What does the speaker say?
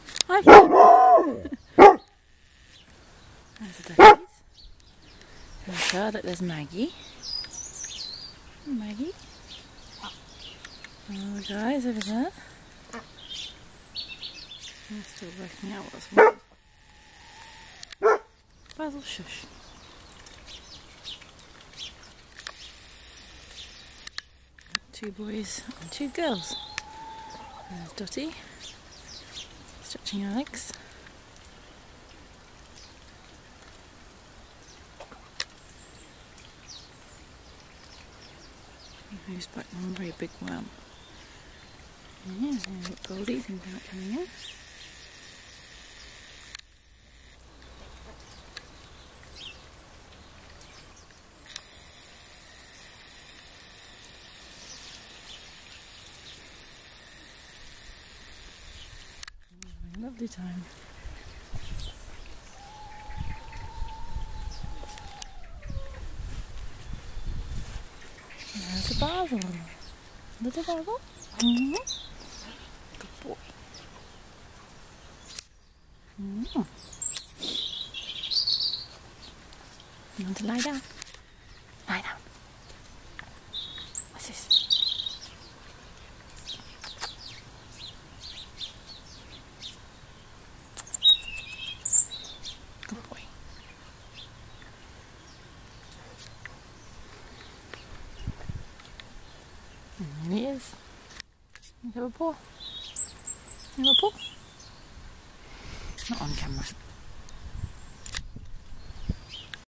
Hi. There's the duckies. And look, there's Maggie. Maggie. Oh, the guys over there. I'm still working out what's what. Basil, shush. Two boys and two girls. There's Dottie, stretching her legs. Who's back on a very big worm? Yeah, look, Goldie, thinking about coming in. Lovely time. There's a Basil. Little Basil. Mm-hmm. Good boy. Mm-hmm. You want to lie down? Lie down. What's this? Good boy. And there he is. You have a paw? You have a paw? Not on camera.